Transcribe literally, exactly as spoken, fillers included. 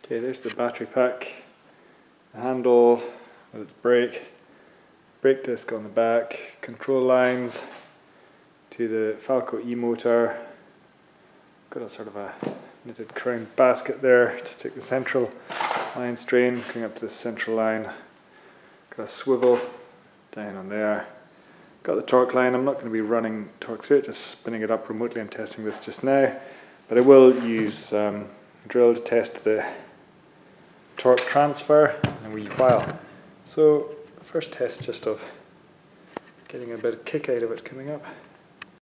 Okay, there's the battery pack, the handle with its brake, brake disc on the back, control lines to the Falco e-motor. Got a sort of a knitted crown basket there to take the central line strain, going up to the central line. Got a swivel down on there. Got the torque line. I'm not going to be running torque through it, just spinning it up remotely and testing this just now. But I will use um, a drill to test the torque transfer in a wee while. So first test just of getting a bit of kick out of it coming up.